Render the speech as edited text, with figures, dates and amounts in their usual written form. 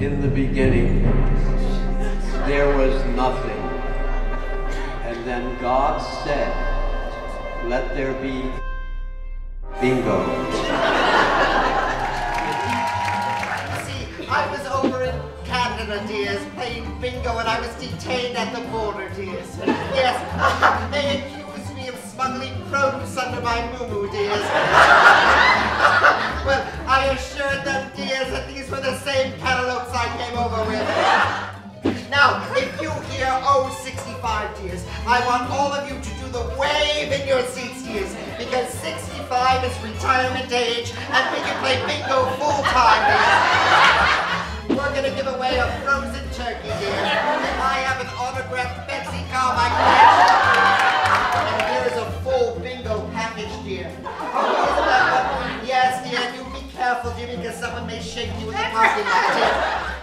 In the beginning, there was nothing. And then God said, let there be bingo. See, I was over in Canada, dears, playing bingo, and I was detained at the border, dears. Yes, they accused me of smuggling produce under my moo-moo, dears. Well, I assured them, dears, that these were the same cantaloupes I came over with. Now, if you hear "Oh, 65, dears," I want all of you to do the wave in your seats, dears, because 65 is retirement age, and we can play bingo full-time, dears. We're going to give away a frozen turkey, dears. I have an autographed Betsy Carmichael, and here's a full bingo package, dear. Oh, isn't that one? Yes, dear, you be careful, Jimmy, because someone may shake you in the parking lot, dear.